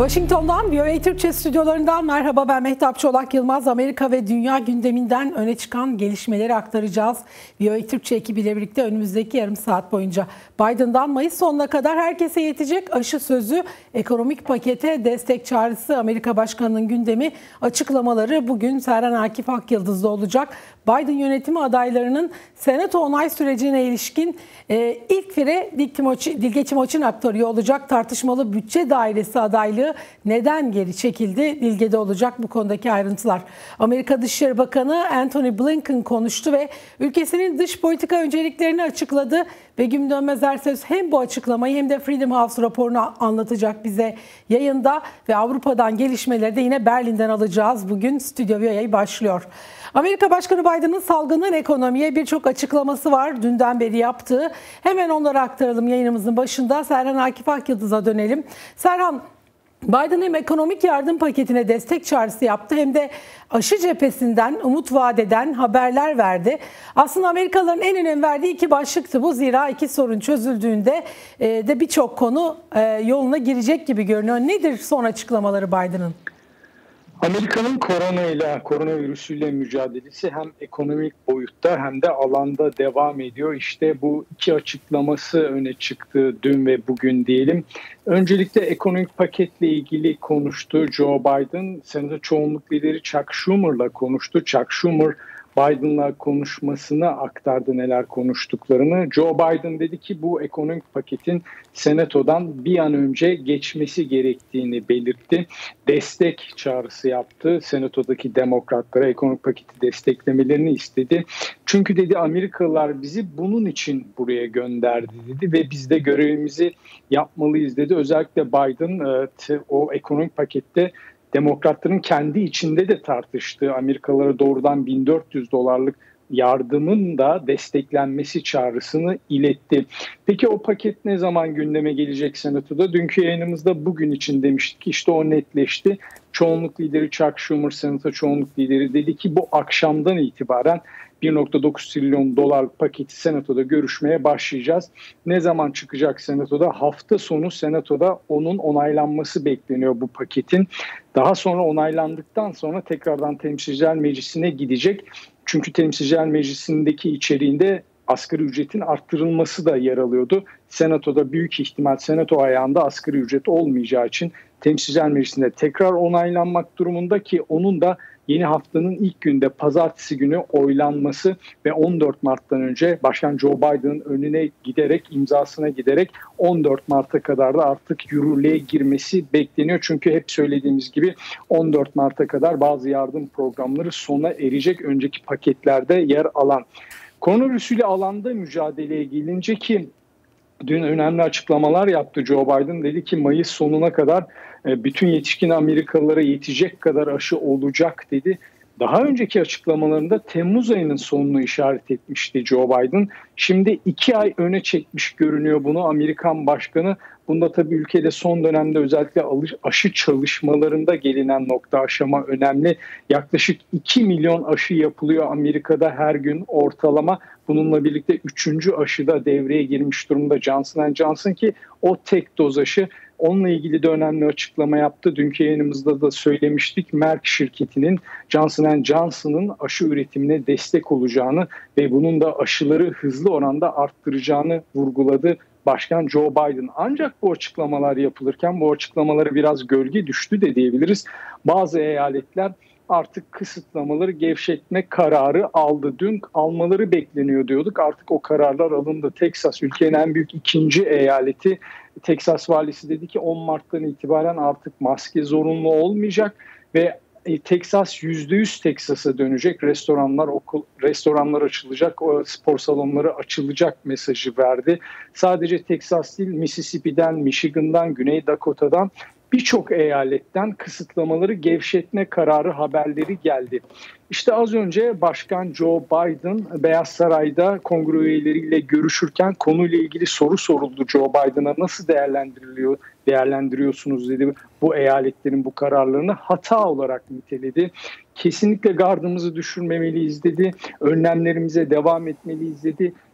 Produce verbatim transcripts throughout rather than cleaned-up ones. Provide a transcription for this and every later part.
Washington'dan V O A Türkçe stüdyolarından merhaba, ben Mehtap Çolak Yılmaz. Amerika ve dünya gündeminden öne çıkan gelişmeleri aktaracağız. V O A Türkçe ekibiyle birlikte önümüzdeki yarım saat boyunca. Biden'dan Mayıs sonuna kadar herkese yetecek aşı sözü, ekonomik pakete destek çağrısı, Amerika Başkanı'nın gündemi, açıklamaları bugün Serhan Akif Akyıldız'da olacak. Biden yönetimi adaylarının Senato onay sürecine ilişkin e, ilk fire Dilge Timoç'un aktörü olacak. Tartışmalı bütçe dairesi adaylığı neden geri çekildi? Dilge'de olacak bu konudaki ayrıntılar. Amerika Dışişleri Bakanı Antony Blinken konuştu ve ülkesinin dış politika önceliklerini açıkladı. Begüm Dönmez Ersoy hem bu açıklamayı hem de Freedom House raporunu anlatacak bize yayında ve Avrupa'dan gelişmeleri de yine Berlin'den alacağız. Bugün Stüdyo V O A başlıyor. Amerika Başkanı Biden'ın salgının ekonomiye birçok açıklaması var dünden beri yaptığı. Hemen onları aktaralım yayınımızın başında. Serhan Akif Akyıldız'a dönelim. Serhan, Biden hem ekonomik yardım paketine destek çağrısı yaptı hem de aşı cephesinden umut vadeden haberler verdi. Aslında Amerikalıların en önem verdiği iki başlıktı bu. Zira iki sorun çözüldüğünde de birçok konu yoluna girecek gibi görünüyor. Nedir son açıklamaları Biden'ın? Amerika'nın koronayla, koronavirüsüyle mücadelesi hem ekonomik boyutta hem de alanda devam ediyor. İşte bu iki açıklaması öne çıktı dün ve bugün diyelim. Öncelikle ekonomik paketle ilgili konuştu Joe Biden. Senato çoğunluk lideri Chuck Schumer'la konuştu. Chuck Schumer Biden'la konuşmasını aktardı neler konuştuklarını. Joe Biden dedi ki bu ekonomik paketin Senato'dan bir an önce geçmesi gerektiğini belirtti. Destek çağrısı yaptı. Senato'daki demokratlara ekonomik paketi desteklemelerini istedi. Çünkü dedi Amerikalılar bizi bunun için buraya gönderdi dedi ve biz de görevimizi yapmalıyız dedi. Özellikle Biden o ekonomik pakette Demokratların kendi içinde de tartıştığı Amerikalılara doğrudan bin dört yüz dolarlık yardımın da desteklenmesi çağrısını iletti. Peki o paket ne zaman gündeme gelecek Senato'da? Dünkü yayınımızda bugün için demiştik. İşte o netleşti. Çoğunluk lideri Chuck Schumer, Senato çoğunluk lideri dedi ki bu akşamdan itibaren bir virgül dokuz trilyon dolar paketi Senato'da görüşmeye başlayacağız. Ne zaman çıkacak Senato'da? Hafta sonu Senato'da onun onaylanması bekleniyor bu paketin. Daha sonra onaylandıktan sonra tekrardan Temsilciler Meclisi'ne gidecek. Çünkü Temsilciler Meclisi'ndeki içeriğinde asgari ücretin arttırılması da yer alıyordu. Senato'da büyük ihtimal Senato ayağında asgari ücret olmayacağı için Temsilciler Meclisi'nde tekrar onaylanmak durumunda ki onun da yeni haftanın ilk günde pazartesi günü oylanması ve on dört Mart'tan önce Başkan Joe Biden'ın önüne giderek imzasına giderek on dört Mart'a kadar da artık yürürlüğe girmesi bekleniyor. Çünkü hep söylediğimiz gibi on dört Mart'a kadar bazı yardım programları sona erecek önceki paketlerde yer alan. Koronavirüsüyle alanda mücadeleye gelince ki dün önemli açıklamalar yaptı Joe Biden. Dedi ki Mayıs sonuna kadar bütün yetişkin Amerikalılara yetecek kadar aşı olacak dedi. Daha önceki açıklamalarında Temmuz ayının sonunu işaret etmişti Joe Biden. Şimdi iki ay öne çekmiş görünüyor bunu Amerikan başkanı. Bunda tabii ülkede son dönemde özellikle aşı çalışmalarında gelinen nokta aşama önemli. Yaklaşık iki milyon aşı yapılıyor Amerika'da her gün ortalama. Bununla birlikte üçüncü aşı da devreye girmiş durumda Johnson and Johnson ki o tek doz aşı. Onunla ilgili de önemli açıklama yaptı. Dünkü yayınımızda da söylemiştik. Merck şirketinin Johnson and Johnson'ın aşı üretimine destek olacağını ve bunun da aşıları hızlı oranda arttıracağını vurguladı Başkan Joe Biden. Ancak bu açıklamalar yapılırken bu açıklamalara biraz gölge düştü de diyebiliriz. Bazı eyaletler artık kısıtlamaları gevşetme kararı aldı. Dün almaları bekleniyor diyorduk. Artık o kararlar alındı. Texas ülkenin en büyük ikinci eyaleti. Texas valisi dedi ki on Mart'tan itibaren artık maske zorunlu olmayacak ve Texas yüzde yüz Texas'a dönecek. Restoranlar, okul, restoranlar açılacak, o spor salonları açılacak mesajı verdi. Sadece Texas değil, Mississippi'den, Michigan'dan, Güney Dakota'dan birçok eyaletten kısıtlamaları gevşetme kararı haberleri geldi. İşte az önce Başkan Joe Biden Beyaz Saray'da kongre üyeleriyle görüşürken konuyla ilgili soru soruldu Joe Biden'a. Nasıl değerlendiriliyor, değerlendiriyorsunuz dedi bu eyaletlerin bu kararlarını. Hata olarak niteledi. Kesinlikle gardımızı düşürmemeliyiz dedi. Önlemlerimize devam etmeliyiz dedi.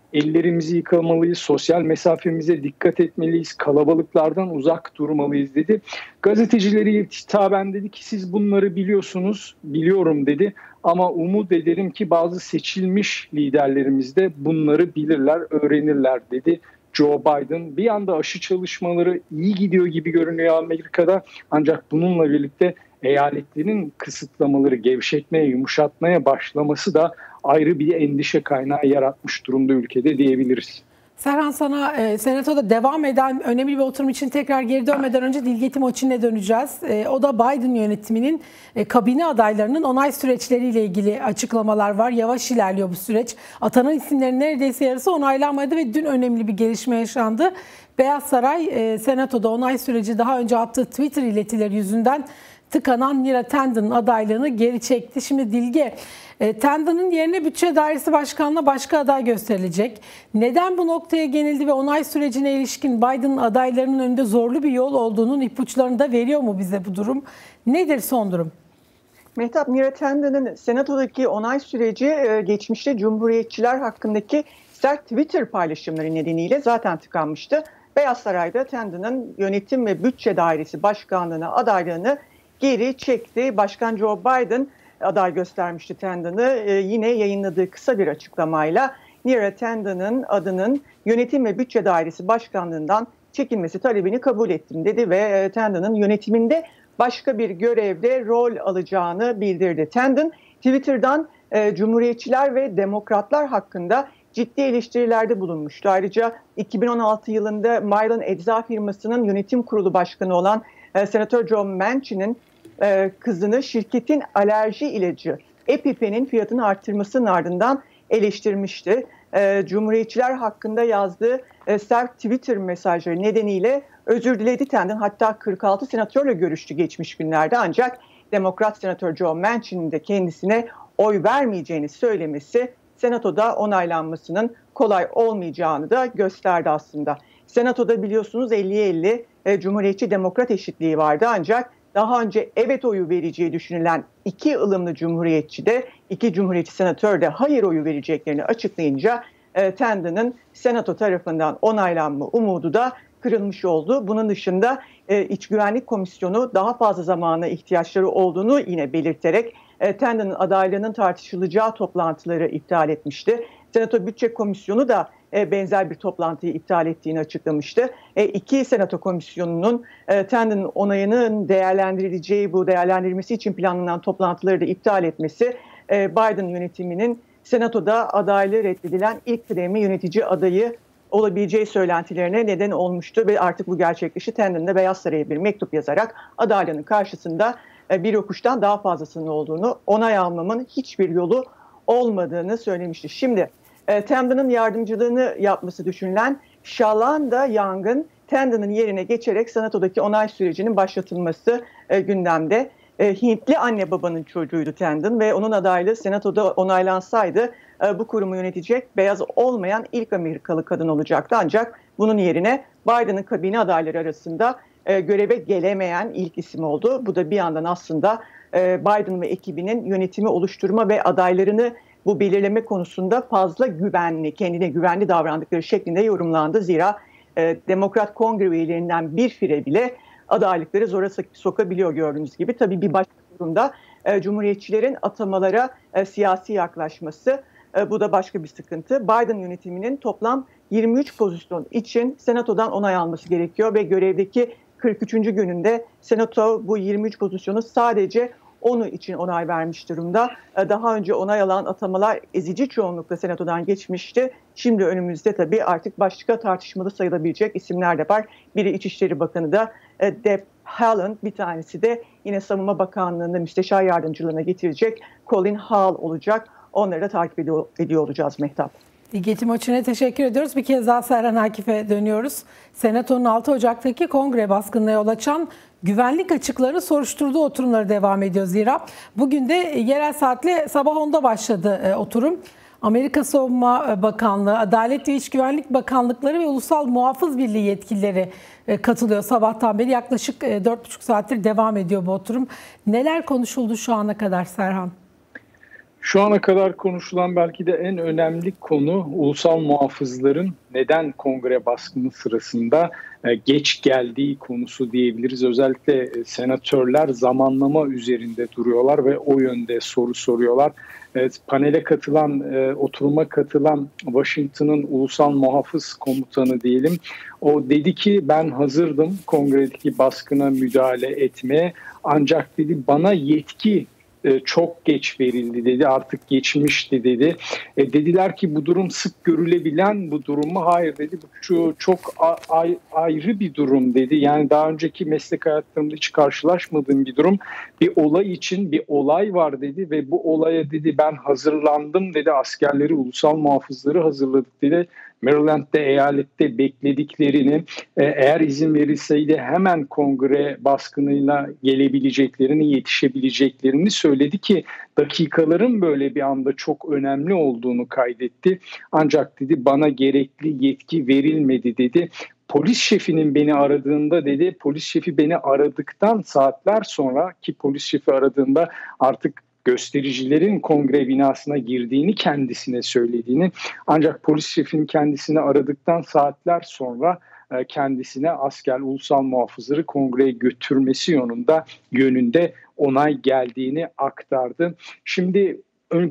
ellerimizi yıkamalıyız, sosyal mesafemize dikkat etmeliyiz, kalabalıklardan uzak durmalıyız dedi. Gazetecilere hitaben dedi ki siz bunları biliyorsunuz, biliyorum dedi. Ama umut ederim ki bazı seçilmiş liderlerimiz de bunları bilirler, öğrenirler dedi Joe Biden. Bir anda aşı çalışmaları iyi gidiyor gibi görünüyor Amerika'da. Ancak bununla birlikte eyaletlerin kısıtlamaları gevşetmeye, yumuşatmaya başlaması da ayrı bir endişe kaynağı yaratmış durumda ülkede diyebiliriz. Serhan, sana e, Senato'da devam eden önemli bir oturum için tekrar geri dönmeden önce Dilge Timoçin'e döneceğiz. E, o da Biden yönetiminin e, kabine adaylarının onay süreçleriyle ilgili açıklamalar var. Yavaş ilerliyor bu süreç. Atanan isimlerin neredeyse yarısı onaylanmadı ve dün önemli bir gelişme yaşandı. Beyaz Saray, e, Senato'da onay süreci daha önce attığı Twitter iletileri yüzünden tıkanan Neera Tanden'ın adaylığını geri çekti. Şimdi Dilge, e, Tanden'ın yerine Bütçe Dairesi Başkanı'na başka aday gösterilecek. Neden bu noktaya genildi ve onay sürecine ilişkin Biden'ın adaylarının önünde zorlu bir yol olduğunun ipuçlarını da veriyor mu bize bu durum? Nedir son durum? Mehtap, Neera Tanden'ın Senato'daki onay süreci geçmişte Cumhuriyetçiler hakkındaki sert Twitter paylaşımları nedeniyle zaten tıkanmıştı. Beyaz Saray'da Tanden'ın Yönetim ve Bütçe Dairesi Başkanlığı'na adaylığını geri çekti. Başkan Joe Biden aday göstermişti Tanden'ı. Ee, yine yayınladığı kısa bir açıklamayla Neera Tanden'ın adının Yönetim ve Bütçe Dairesi Başkanlığı'ndan çekilmesi talebini kabul ettim dedi ve e, Tanden'ın yönetiminde başka bir görevde rol alacağını bildirdi. Tanden, Twitter'dan e, Cumhuriyetçiler ve Demokratlar hakkında ciddi eleştirilerde bulunmuştu. Ayrıca iki bin on altı yılında Mylan Ecza firmasının yönetim kurulu başkanı olan e, Senatör Joe Manchin'in e, kızını şirketin alerji ilacı EpiPen'in fiyatını arttırmasının ardından eleştirmişti. E, Cumhuriyetçiler hakkında yazdığı e, sert Twitter mesajları nedeniyle özür diledi Tanden. Hatta kırk altı senatörle görüştü geçmiş günlerde, ancak Demokrat Senatör Joe Manchin'in de kendisine oy vermeyeceğini söylemesi Senato'da onaylanmasının kolay olmayacağını da gösterdi aslında. Senato'da biliyorsunuz elliye elli e, Cumhuriyetçi Demokrat eşitliği vardı, ancak daha önce evet oyu vereceği düşünülen iki ılımlı Cumhuriyetçi de iki Cumhuriyetçi senatör de hayır oyu vereceklerini açıklayınca e, Tanden'ın Senato tarafından onaylanma umudu da kırılmış oldu. Bunun dışında e, İç Güvenlik Komisyonu daha fazla zamana ihtiyaçları olduğunu yine belirterek e, Tanden'ın adaylığının tartışılacağı toplantıları iptal etmişti. Senato Bütçe Komisyonu da e, benzer bir toplantıyı iptal ettiğini açıklamıştı. E, iki Senato Komisyonu'nun e, Tanden'ın onayının değerlendirileceği, bu değerlendirilmesi için planlanan toplantıları da iptal etmesi e, Biden yönetiminin Senato'da adaylığı reddedilen ilk kıdemli yönetici adayı olabileceği söylentilerine neden olmuştu ve artık bu gerçekleşti. Tanden de Beyaz Saray'a bir mektup yazarak adaylığının karşısında bir yokuştan daha fazlasının olduğunu, onay almamın hiçbir yolu olmadığını söylemişti. Şimdi Tanden'ın yardımcılığını yapması düşünülen Shalanda Young'ın Tanden'ın yerine geçerek Senato'daki onay sürecinin başlatılması gündemde. Hintli anne babanın çocuğuydu Tanden ve onun adaylığı Senato'da onaylansaydı bu kurumu yönetecek beyaz olmayan ilk Amerikalı kadın olacaktı. Ancak bunun yerine Biden'ın kabine adayları arasında göreve gelemeyen ilk isim oldu. Bu da bir yandan aslında Biden ve ekibinin yönetimi oluşturma ve adaylarını bu belirleme konusunda fazla güvenli, kendine güvenli davrandıkları şeklinde yorumlandı. Zira Demokrat Kongre üyelerinden bir fire bile adaylıkları zora sokabiliyor gördüğünüz gibi. Tabii bir başka durumda e, Cumhuriyetçilerin atamalara e, siyasi yaklaşması. E, bu da başka bir sıkıntı. Biden yönetiminin toplam yirmi üç pozisyon için Senato'dan onay alması gerekiyor ve görevdeki kırk üçüncü gününde Senato bu yirmi üç pozisyonu sadece onu için onay vermiş durumda. E, daha önce onay alan atamalar ezici çoğunlukla Senato'dan geçmişti. Şimdi önümüzde tabii artık başka tartışmalı sayılabilecek isimler de var. Biri İçişleri Bakanı da e, Deb Haaland, bir tanesi de yine Savunma Bakanlığı'nda müsteşar yardımcılığına getirecek Colin Hall olacak. Onları da takip ediyor, ediyor olacağız Mehtap. Dilge Timoçin'e teşekkür ediyoruz. Bir kez daha Serhan Akif'e dönüyoruz. Senato'nun altı Ocak'taki kongre baskınına yol açan güvenlik açıkları soruşturduğu oturumları devam ediyor zira. Bugün de yerel saatle sabah onda başladı oturum. Amerika Savunma Bakanlığı, Adalet ve İç Güvenlik Bakanlıkları ve Ulusal Muhafız Birliği yetkilileri katılıyor sabahtan beri. Yaklaşık dört buçuk saattir devam ediyor bu oturum. Neler konuşuldu şu ana kadar Serhan? Şu ana kadar konuşulan belki de en önemli konu ulusal muhafızların neden kongre baskını sırasında geç geldiği konusu diyebiliriz. Özellikle senatörler zamanlama üzerinde duruyorlar ve o yönde soru soruyorlar. Panele katılan, oturuma katılan Washington'ın ulusal muhafız komutanı diyelim. O dedi ki ben hazırdım kongredeki baskına müdahale etmeye, ancak dedi bana yetki çok geç verildi dedi, artık geçmişti dedi. E, dediler ki bu durum sık görülebilen bu durum mu? Hayır dedi, bu çok a- ayrı bir durum dedi. Yani daha önceki meslek hayatlarımda hiç karşılaşmadığım bir durum. Bir olay için bir olay var dedi ve bu olaya dedi ben hazırlandım dedi. Askerleri, ulusal muhafızları hazırladık dedi. Maryland'de, eyalette beklediklerini, eğer izin verilseydi hemen kongre baskınıyla gelebileceklerini, yetişebileceklerini söyledi ki dakikaların böyle bir anda çok önemli olduğunu kaydetti. Ancak dedi bana gerekli yetki verilmedi dedi. Polis şefinin beni aradığında dedi, polis şefi beni aradıktan saatler sonra, ki polis şefi aradığında artık göstericilerin kongre binasına girdiğini kendisine söylediğini, ancak polis şefinin kendisini aradıktan saatler sonra kendisine asker ulusal muhafızları kongreye götürmesi yönünde yönünde onay geldiğini aktardı. Şimdi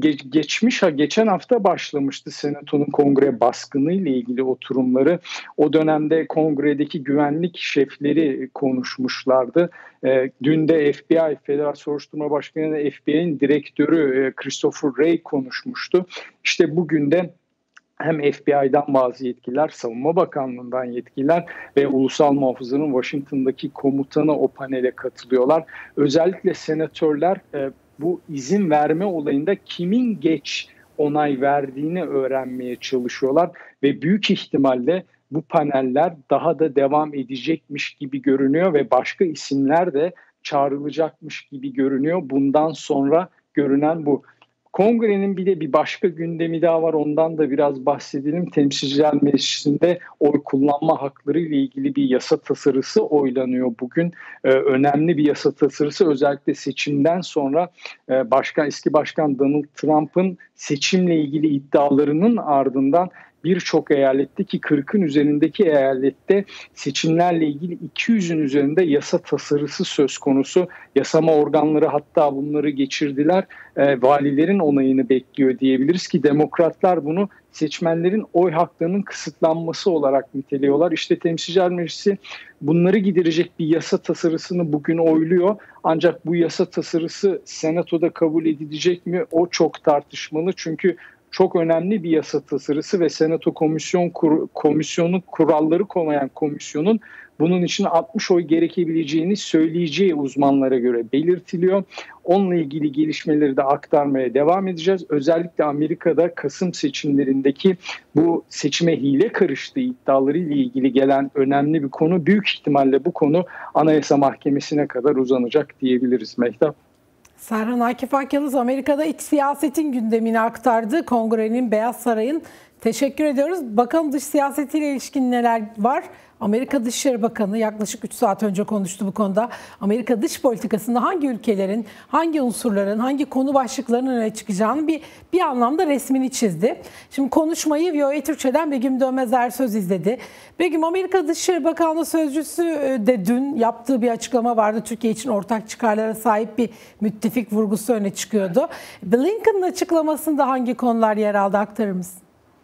geçmiş geçen hafta başlamıştı Senato'nun kongre baskını ile ilgili oturumları. O dönemde kongredeki güvenlik şefleri konuşmuşlardı. E, dün de F B I, Federal Soruşturma Başkanı, F B I'nin direktörü e, Christopher Wray konuşmuştu. İşte bugün de hem F B I'dan bazı yetkililer, Savunma Bakanlığı'ndan yetkililer ve Ulusal Muhafızların Washington'daki komutanı o panele katılıyorlar. Özellikle senatörler e, bu izin verme olayında kimin geç onay verdiğini öğrenmeye çalışıyorlar ve büyük ihtimalle bu paneller daha da devam edecekmiş gibi görünüyor ve başka isimler de çağrılacakmış gibi görünüyor. Bundan sonra görünen bu. Kongrenin bir de bir başka gündemi daha var, ondan da biraz bahsedelim. Temsilciler Meclisi'nde oy kullanma hakları ile ilgili bir yasa tasarısı oylanıyor bugün. Ee, önemli bir yasa tasarısı, özellikle seçimden sonra e, başkan, eski başkan Donald Trump'ın seçimle ilgili iddialarının ardından birçok eyalette, ki kırkın üzerindeki eyalette seçimlerle ilgili iki yüzün üzerinde yasa tasarısı söz konusu. Yasama organları hatta bunları geçirdiler. E, valilerin onayını bekliyor diyebiliriz ki demokratlar bunu seçmenlerin oy haklarının kısıtlanması olarak niteliyorlar. İşte Temsilciler Meclisi bunları giderecek bir yasa tasarısını bugün oyluyor. Ancak bu yasa tasarısı Senato'da kabul edilecek mi? O çok tartışmalı, çünkü çok önemli bir yasa tasarısı ve Senato Komisyon Kur, Komisyonu kuralları koyan komisyonun bunun için altmış oy gerekebileceğini söyleyeceği uzmanlara göre belirtiliyor. Onunla ilgili gelişmeleri de aktarmaya devam edeceğiz. Özellikle Amerika'da Kasım seçimlerindeki bu seçime hile karıştığı iddiaları ile ilgili gelen önemli bir konu. Büyük ihtimalle bu konu Anayasa Mahkemesi'ne kadar uzanacak diyebiliriz Mehtap. Serhan Akif Akyalız Amerika'da iç siyasetin gündemini aktardı. Kongrenin, Beyaz Saray'ın. Teşekkür ediyoruz. Bakalım dış siyasetiyle ilişkin neler var? Amerika Dışişleri Bakanı yaklaşık üç saat önce konuştu bu konuda. Amerika dış politikasında hangi ülkelerin, hangi unsurların, hangi konu başlıklarının öne çıkacağını bir bir anlamda resmini çizdi. Şimdi konuşmayı V O A Türkçe'den Begüm Dönmez Ersöz izledi. Begüm, Amerika Dışişleri Bakanlığı Sözcüsü de dün yaptığı bir açıklama vardı. Türkiye için ortak çıkarlara sahip bir müttefik vurgusu öne çıkıyordu. Blinken'ın açıklamasında hangi konular yer aldı, aktarır mısın?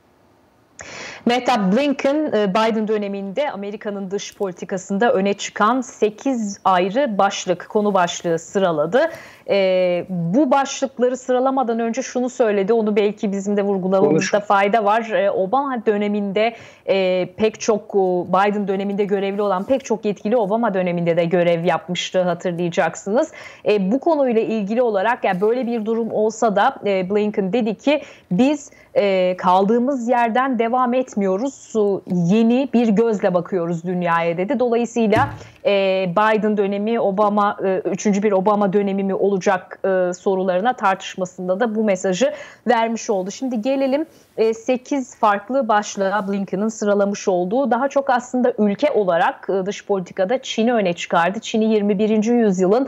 Mehtap, Blinken Biden döneminde Amerika'nın dış politikasında öne çıkan sekiz ayrı başlık, konu başlığı sıraladı. E, bu başlıkları sıralamadan önce şunu söyledi, onu belki bizim de vurgulamamızda fayda var. E, Obama döneminde e, pek çok, Biden döneminde görevli olan pek çok yetkili Obama döneminde de görev yapmıştı, hatırlayacaksınız. E, bu konuyla ilgili olarak, yani böyle bir durum olsa da e, Blinken dedi ki biz e, kaldığımız yerden devam etmiyoruz, yeni bir gözle bakıyoruz dünyaya dedi. Dolayısıyla e, Biden dönemi, Obama, e, üçüncü bir Obama dönemi mi olacak e, sorularına, tartışmasında da bu mesajı vermiş oldu. Şimdi gelelim e, sekiz farklı başlığa Blinken'ın sıralamış olduğu, daha çok aslında ülke olarak e, dış politikada Çin'i öne çıkardı. Çin'i yirmi birinci yüzyılın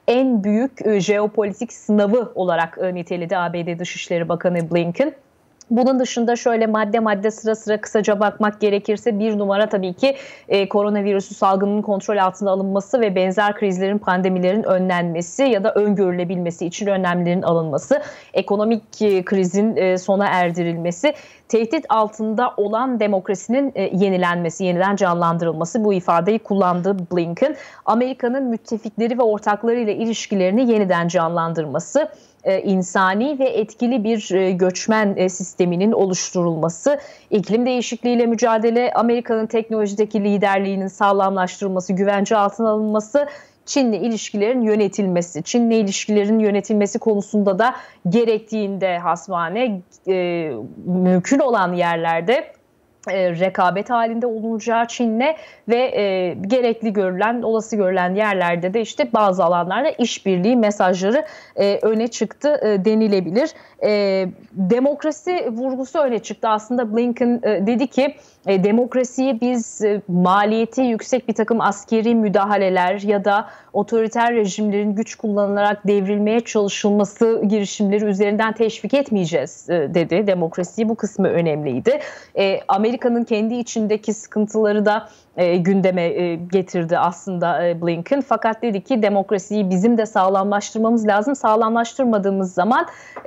en büyük e, jeopolitik sınavı olarak e, niteledi A B D Dışişleri Bakanı Blinken. Bunun dışında şöyle madde madde sıra sıra kısaca bakmak gerekirse bir numara tabii ki e, koronavirüsü salgının kontrol altına alınması ve benzer krizlerin, pandemilerin önlenmesi ya da öngörülebilmesi için önlemlerin alınması, ekonomik e, krizin e, sona erdirilmesi, tehdit altında olan demokrasinin e, yenilenmesi, yeniden canlandırılması, bu ifadeyi kullandı Blinken. Amerika'nın müttefikleri ve ortaklarıyla ilişkilerini yeniden canlandırması, e, insani ve etkili bir e, göçmen e, sisteminin oluşturulması, iklim değişikliğiyle mücadele, Amerika'nın teknolojideki liderliğinin sağlamlaştırılması, güvence altına alınması, Çin'le ilişkilerin yönetilmesi, Çin'le ilişkilerin yönetilmesi konusunda da gerektiğinde hasbane e, mümkün olan yerlerde e, rekabet halinde olunacağı Çin'le ve e, gerekli görülen, olası görülen yerlerde de işte bazı alanlarda işbirliği mesajları e, öne çıktı e, denilebilir. E, demokrasi vurgusu öne çıktı. Aslında Blinken e, dedi ki e, demokrasiyi biz e, maliyeti yüksek bir takım askeri müdahaleler ya da otoriter rejimlerin güç kullanılarak devrilmeye çalışılması girişimleri üzerinden teşvik etmeyeceğiz e, dedi. Demokrasiyi, bu kısmı önemliydi. E, Amerika'nın kendi içindeki sıkıntıları da E, gündeme e, getirdi aslında e, Blinken. Fakat dedi ki demokrasiyi bizim de sağlamlaştırmamız lazım. Sağlamlaştırmadığımız zaman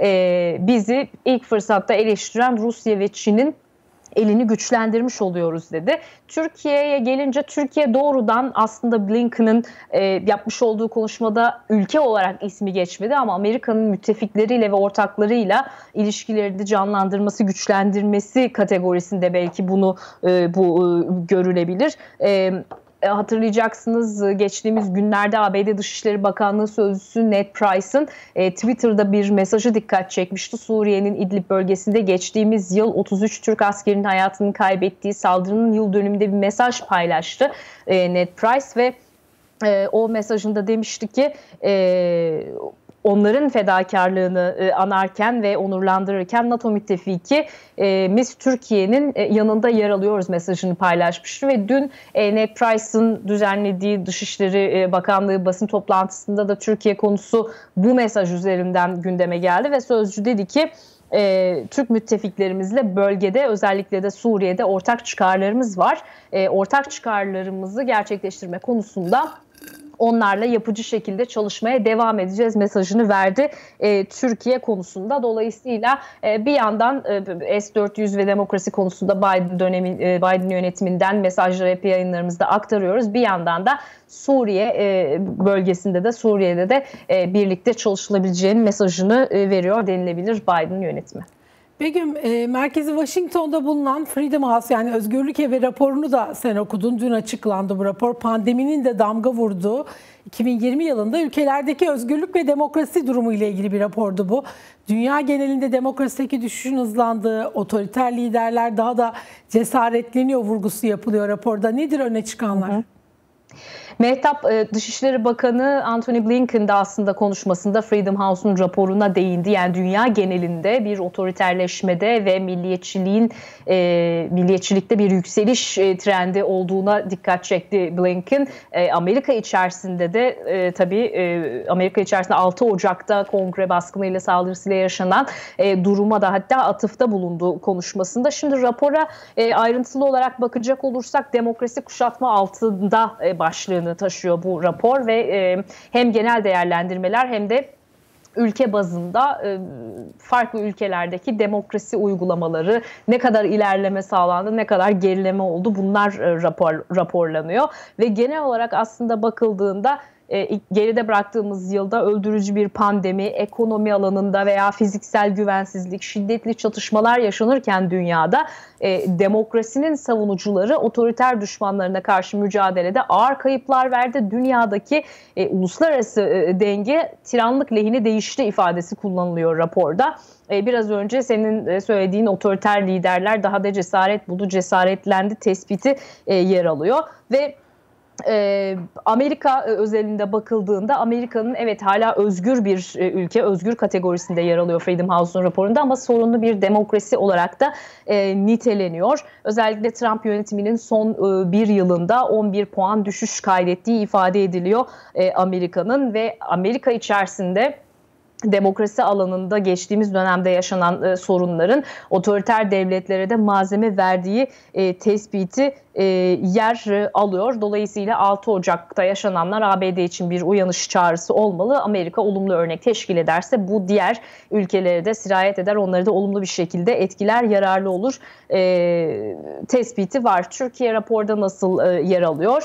e, bizi ilk fırsatta eleştiren Rusya ve Çin'in elini güçlendirmiş oluyoruz dedi. Türkiye'ye gelince, Türkiye doğrudan aslında Blinken'ın e, yapmış olduğu konuşmada ülke olarak ismi geçmedi ama Amerika'nın müttefikleriyle ve ortaklarıyla ilişkilerini canlandırması, güçlendirmesi kategorisinde belki bunu e, bu e, görülebilir. E, Hatırlayacaksınız, geçtiğimiz günlerde A B D Dışişleri Bakanlığı Sözcüsü Ned Price'ın e, Twitter'da bir mesajı dikkat çekmişti. Suriye'nin İdlib bölgesinde geçtiğimiz yıl otuz üç Türk askerinin hayatını kaybettiği saldırının yıl dönümünde bir mesaj paylaştı e, Ned Price ve e, o mesajında demişti ki e, onların fedakarlığını e, anarken ve onurlandırırken NATO müttefiki e, biz Türkiye'nin e, yanında yer alıyoruz mesajını paylaşmıştı ve dün e, Ned Price'ın düzenlediği Dışişleri e, Bakanlığı basın toplantısında da Türkiye konusu bu mesaj üzerinden gündeme geldi ve sözcü dedi ki e, Türk müttefiklerimizle bölgede, özellikle de Suriye'de ortak çıkarlarımız var. E, ortak çıkarlarımızı gerçekleştirme konusunda onlarla yapıcı şekilde çalışmaya devam edeceğiz mesajını verdi e, Türkiye konusunda. Dolayısıyla e, bir yandan e, S dört yüz ve demokrasi konusunda Biden dönemi, e, Biden yönetiminden mesajları hep yayınlarımızda aktarıyoruz. Bir yandan da Suriye e, bölgesinde de, Suriye'de de e, birlikte çalışılabileceğinin mesajını e, veriyor denilebilir Biden yönetimi. Begüm, e, merkezi Washington'da bulunan Freedom House, yani Özgürlük Evi raporunu da sen okudun. Dün açıklandı bu rapor. Pandeminin de damga vurduğu iki bin yirmi yılında ülkelerdeki özgürlük ve demokrasi durumu ile ilgili bir rapordu bu. Dünya genelinde demokrasideki düşüşün hızlandığı, otoriter liderler daha da cesaretleniyor vurgusu yapılıyor raporda. Nedir öne çıkanlar? Hı hı. Mehtap, Dışişleri Bakanı Antony Blinken de aslında konuşmasında Freedom House'un raporuna değindi. Yani dünya genelinde bir otoriterleşmede ve milliyetçiliğin e, milliyetçilikte bir yükseliş e, trendi olduğuna dikkat çekti Blinken. E, Amerika içerisinde de e, tabii e, Amerika içerisinde altı Ocak'ta kongre baskınıyla, saldırısıyla yaşanan e, duruma da hatta atıfta bulundu konuşmasında. Şimdi rapora e, ayrıntılı olarak bakacak olursak demokrasi kuşatma altında e, başlığını taşıyor bu rapor ve e, hem genel değerlendirmeler hem de ülke bazında e, farklı ülkelerdeki demokrasi uygulamaları, ne kadar ilerleme sağlandı, ne kadar gerileme oldu, bunlar e, rapor raporlanıyor ve genel olarak aslında bakıldığında E, geride bıraktığımız yılda öldürücü bir pandemi, ekonomi alanında veya fiziksel güvensizlik, şiddetli çatışmalar yaşanırken dünyada e, demokrasinin savunucuları otoriter düşmanlarına karşı mücadelede ağır kayıplar verdi. Dünyadaki e, uluslararası e, denge tiranlık lehine değişti ifadesi kullanılıyor raporda. E, biraz önce senin söylediğin otoriter liderler daha da cesaret buldu, cesaretlendi tespiti e, yer alıyor ve Ee, Amerika özelinde bakıldığında Amerika'nın evet hala özgür bir ülke, özgür kategorisinde yer alıyor Freedom House'un raporunda ama sorunlu bir demokrasi olarak da e, niteleniyor. Özellikle Trump yönetiminin son e, bir yılında on bir puan düşüş kaydettiği ifade ediliyor e, Amerika'nın ve Amerika içerisinde demokrasi alanında geçtiğimiz dönemde yaşanan e, sorunların otoriter devletlere de malzeme verdiği e, tespiti e, yer e, alıyor. Dolayısıyla altı Ocak'ta yaşananlar A B D için bir uyanış çağrısı olmalı. Amerika olumlu örnek teşkil ederse bu diğer ülkelere de sirayet eder. Onları da olumlu bir şekilde etkiler, yararlı olur e, tespiti var. Türkiye raporda nasıl e, yer alıyor?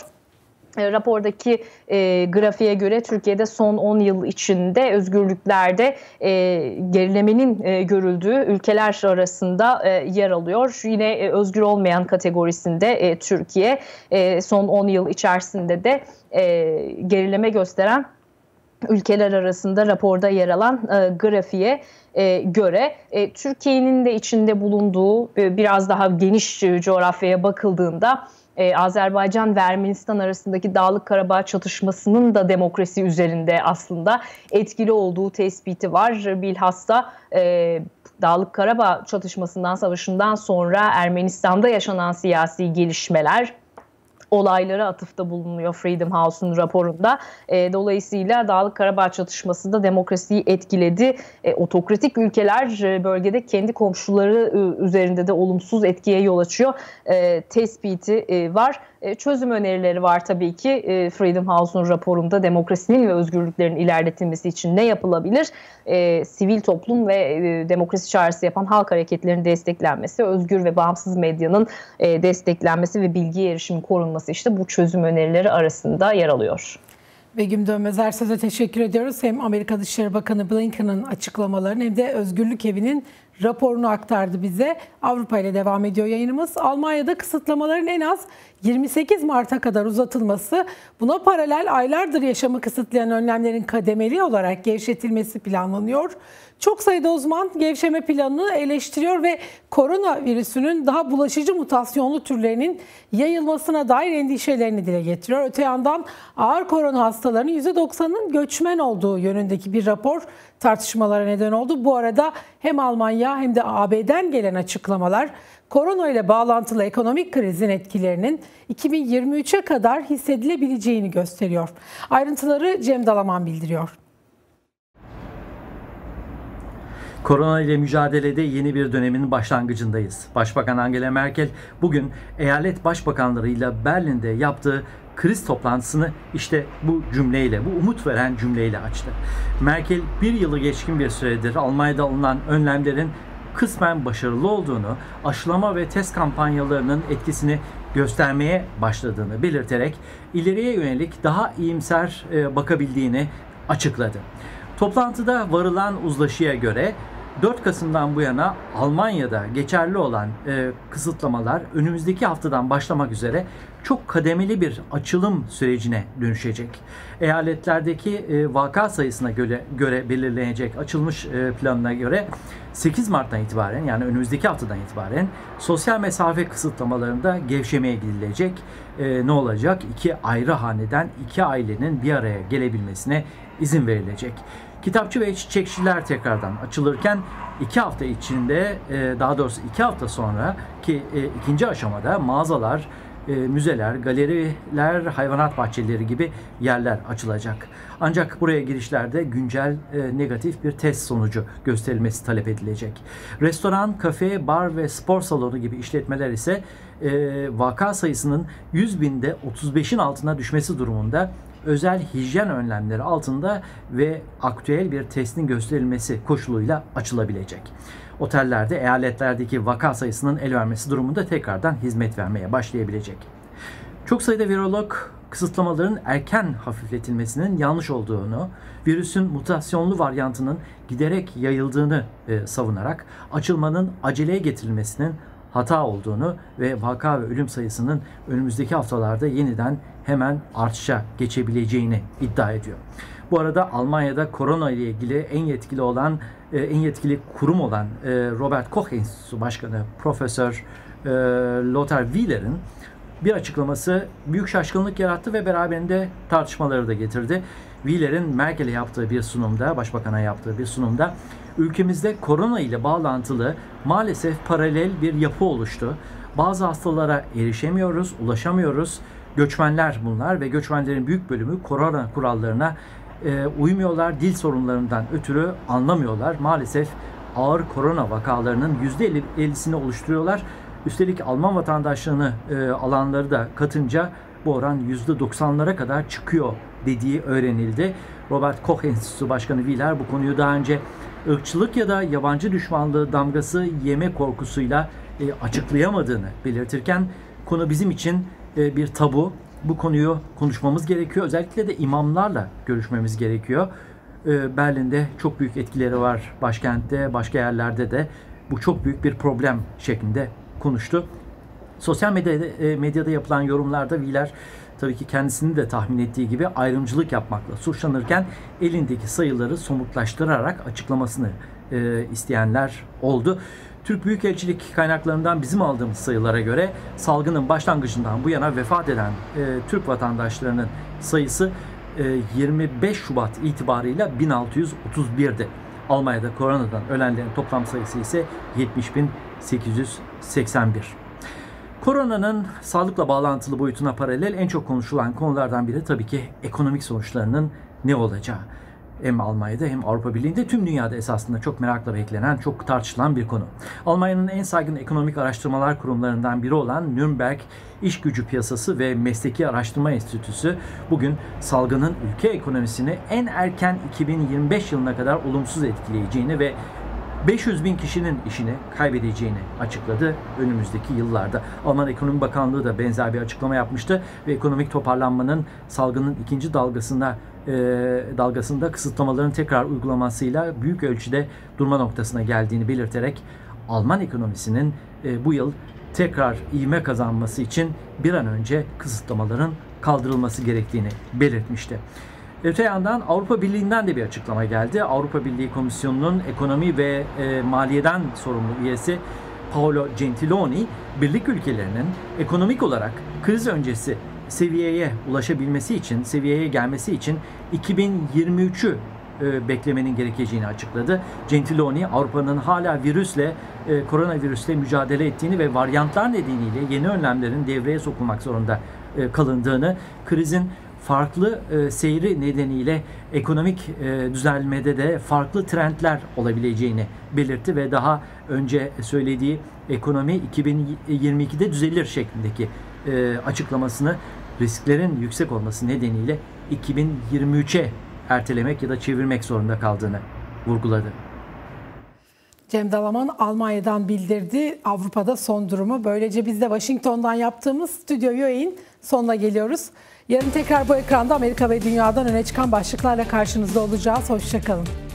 Rapordaki e, grafiğe göre Türkiye'de son on yıl içinde özgürlüklerde e, gerilemenin e, görüldüğü ülkeler arasında e, yer alıyor. Yine e, özgür olmayan kategorisinde e, Türkiye e, son on yıl içerisinde de e, gerileme gösteren ülkeler arasında raporda yer alan e, grafiğe e, göre e, Türkiye'nin de içinde bulunduğu e, biraz daha geniş e, coğrafyaya bakıldığında Ee, Azerbaycan ve Ermenistan arasındaki Dağlık Karabağ çatışmasının da demokrasi üzerinde aslında etkili olduğu tespiti var. Bilhassa e, Dağlık Karabağ çatışmasından, savaşından sonra Ermenistan'da yaşanan siyasi gelişmeler, olaylara atıfta bulunuyor Freedom House'un raporunda. E, dolayısıyla Dağlık Karabağ çatışması da demokrasiyi etkiledi. E, otokratik ülkeler e, bölgede kendi komşuları e, üzerinde de olumsuz etkiye yol açıyor. E, tespiti e, var. E, çözüm önerileri var tabii ki. E, Freedom House'un raporunda demokrasinin ve özgürlüklerin ilerletilmesi için ne yapılabilir? E, sivil toplum ve e, demokrasi çağrısı yapan halk hareketlerinin desteklenmesi, özgür ve bağımsız medyanın e, desteklenmesi ve bilgiye erişimin korunması işte bu çözüm önerileri arasında yer alıyor. Begüm Dönmez-Ersöz'e teşekkür ediyoruz. Hem Amerika Dışişleri Bakanı Blinken'ın açıklamalarını hem de Özgürlük Evi'nin raporunu aktardı bize. Avrupa ile devam ediyor yayınımız. Almanya'da kısıtlamaların en az yirmi sekiz Mart'a kadar uzatılması, buna paralel aylardır yaşamı kısıtlayan önlemlerin kademeli olarak gevşetilmesi planlanıyor. Çok sayıda uzman gevşeme planını eleştiriyor ve koronavirüsünün daha bulaşıcı mutasyonlu türlerinin yayılmasına dair endişelerini dile getiriyor. Öte yandan ağır korona hastalarının yüzde doksanının göçmen olduğu yönündeki bir rapor tartışmalara neden oldu. Bu arada hem Almanya hem de A B D'den gelen açıklamalar korona ile bağlantılı ekonomik krizin etkilerinin iki bin yirmi üçe kadar hissedilebileceğini gösteriyor. Ayrıntıları Cem Dalaman bildiriyor. Korona ile mücadelede yeni bir dönemin başlangıcındayız. Başbakan Angela Merkel bugün eyalet başbakanlarıyla Berlin'de yaptığı kriz toplantısını işte bu cümleyle, bu umut veren cümleyle açtı. Merkel bir yılı geçkin bir süredir Almanya'da alınan önlemlerin kısmen başarılı olduğunu, aşılama ve test kampanyalarının etkisini göstermeye başladığını belirterek ileriye yönelik daha iyimser bakabildiğini açıkladı. Toplantıda varılan uzlaşıya göre dört Kasım'dan bu yana Almanya'da geçerli olan e, kısıtlamalar önümüzdeki haftadan başlamak üzere çok kademeli bir açılım sürecine dönüşecek. Eyaletlerdeki e, vaka sayısına göre, göre belirlenecek açılmış e, planına göre sekiz Mart'tan itibaren, yani önümüzdeki haftadan itibaren sosyal mesafe kısıtlamalarında gevşemeye gidilecek. E, ne olacak? İki ayrı haneden iki ailenin bir araya gelebilmesine izin verilecek. Kitapçı ve çiçekçiler tekrardan açılırken iki hafta içinde, daha doğrusu iki hafta sonra ki ikinci aşamada mağazalar, müzeler, galeriler, hayvanat bahçeleri gibi yerler açılacak. Ancak buraya girişlerde güncel negatif bir test sonucu gösterilmesi talep edilecek. Restoran, kafe, bar ve spor salonu gibi işletmeler ise vaka sayısının yüz binde otuz beşin altına düşmesi durumunda özel hijyen önlemleri altında ve aktüel bir testin gösterilmesi koşuluyla açılabilecek. Otellerde eyaletlerdeki vaka sayısının el vermesi durumunda tekrardan hizmet vermeye başlayabilecek. Çok sayıda virolog kısıtlamaların erken hafifletilmesinin yanlış olduğunu, virüsün mutasyonlu varyantının giderek yayıldığını e, savunarak açılmanın aceleye getirilmesinin hata olduğunu ve vaka ve ölüm sayısının önümüzdeki haftalarda yeniden hemen artışa geçebileceğini iddia ediyor. Bu arada Almanya'da korona ile ilgili en yetkili olan, en yetkili kurum olan Robert Koch Enstitüsü Başkanı Profesör Lothar Wieler'in bir açıklaması büyük şaşkınlık yarattı ve beraberinde tartışmaları da getirdi. Wieler'in Merkel'e yaptığı bir sunumda, Başbakan'a yaptığı bir sunumda ülkemizde korona ile bağlantılı maalesef paralel bir yapı oluştu. Bazı hastalara erişemiyoruz, ulaşamıyoruz. Göçmenler bunlar ve göçmenlerin büyük bölümü korona kurallarına e, uymuyorlar. Dil sorunlarından ötürü anlamıyorlar. Maalesef ağır korona vakalarının yüzde ellisini oluşturuyorlar. Üstelik Alman vatandaşlığını e, alanları da katınca bu oran yüzde doksanlara kadar çıkıyor dediği öğrenildi. Robert Koch Enstitüsü Başkanı Wieler bu konuyu daha önce ırkçılık ya da yabancı düşmanlığı damgası yeme korkusuyla e, açıklayamadığını belirtirken konu bizim için e, bir tabu. Bu konuyu konuşmamız gerekiyor. Özellikle de imamlarla görüşmemiz gerekiyor. E, Berlin'de çok büyük etkileri var. Başkentte, başka yerlerde de bu çok büyük bir problem şeklinde konuştu. Sosyal medyada, medyada yapılan yorumlarda Wieler tabii ki kendisini de tahmin ettiği gibi ayrımcılık yapmakla suçlanırken elindeki sayıları somutlaştırarak açıklamasını e, isteyenler oldu. Türk Büyükelçilik kaynaklarından bizim aldığımız sayılara göre salgının başlangıcından bu yana vefat eden e, Türk vatandaşlarının sayısı e, yirmi beş Şubat itibarıyla bin altı yüz otuz bir'di. Almanya'da koronadan ölenlerin toplam sayısı ise yetmiş bin sekiz yüz seksen bir. Koronanın sağlıkla bağlantılı boyutuna paralel en çok konuşulan konulardan biri tabii ki ekonomik sonuçlarının ne olacağı. Hem Almanya'da hem Avrupa Birliği'nde tüm dünyada esasında çok merakla beklenen, çok tartışılan bir konu. Almanya'nın en saygın ekonomik araştırmalar kurumlarından biri olan Nürnberg İş Gücü Piyasası ve Mesleki Araştırma Enstitüsü bugün salgının ülke ekonomisini en erken iki bin yirmi beş yılına kadar olumsuz etkileyeceğini ve beş yüz bin kişinin işini kaybedeceğini açıkladı önümüzdeki yıllarda. Alman Ekonomi Bakanlığı da benzer bir açıklama yapmıştı ve ekonomik toparlanmanın salgının ikinci dalgasında e, dalgasında kısıtlamaların tekrar uygulamasıyla büyük ölçüde durma noktasına geldiğini belirterek Alman ekonomisinin e, bu yıl tekrar ivme kazanması için bir an önce kısıtlamaların kaldırılması gerektiğini belirtmişti. Öte yandan Avrupa Birliği'nden de bir açıklama geldi. Avrupa Birliği Komisyonu'nun ekonomi ve e, maliyeden sorumlu üyesi Paolo Gentiloni, birlik ülkelerinin ekonomik olarak kriz öncesi seviyeye ulaşabilmesi için, seviyeye gelmesi için iki bin yirmi üç'ü e, beklemenin gerekeceğini açıkladı. Gentiloni, Avrupa'nın hala virüsle, e, koronavirüsle mücadele ettiğini ve varyantlar nedeniyle yeni önlemlerin devreye sokulmak zorunda e, kalındığını, krizin farklı e, seyri nedeniyle ekonomik e, düzelmede de farklı trendler olabileceğini belirtti ve daha önce söylediği ekonomi iki bin yirmi iki'de düzelir şeklindeki e, açıklamasını risklerin yüksek olması nedeniyle iki bin yirmi üç'e ertelemek ya da çevirmek zorunda kaldığını vurguladı. Cem Dalaman Almanya'dan bildirdi Avrupa'da son durumu. Böylece biz de Washington'dan yaptığımız stüdyo yayın sonuna geliyoruz. Yarın tekrar bu ekranda Amerika ve dünyadan öne çıkan başlıklarla karşınızda olacağız. Hoşça kalın.